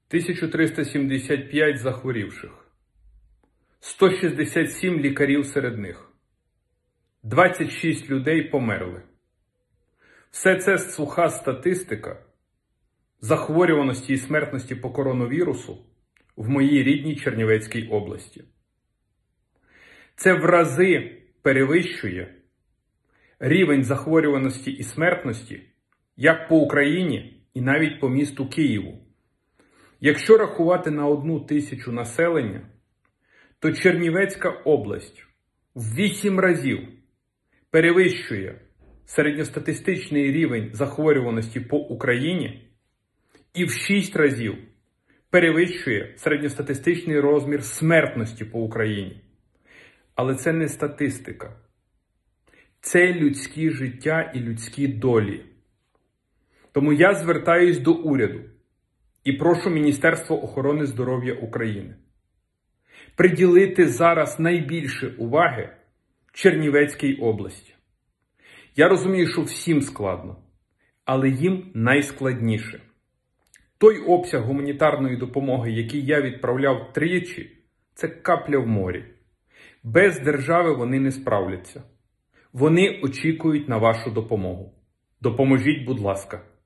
1375 захворівших, 167 лікарів серед них, 26 людей померли. Все це суха статистика захворюваності і смертності по коронавірусу в моїй рідній Чернівецькій області. Це в рази перевищує рівень захворюваності і смертності як по Україні і навіть по місту Києву. Якщо рахувати на 1 тисячу населення, то Чернівецька область в 8 разів перевищує середньостатистичний рівень захворюваності по Україні і в 6 разів перевищує середньостатистичний розмір смертності по Україні. Але це не статистика. Це людські життя і людські долі. Тому я звертаюсь до уряду і прошу Міністерство охорони здоров'я України приділити зараз найбільше уваги Чернівецькій області. Я розумію, що всім складно, але їм найскладніше. Той обсяг гуманітарної допомоги, який я відправляв тричі, це капля в морі. Без держави вони не справляться. Вони очікують на вашу допомогу. Допоможіть, будь ласка.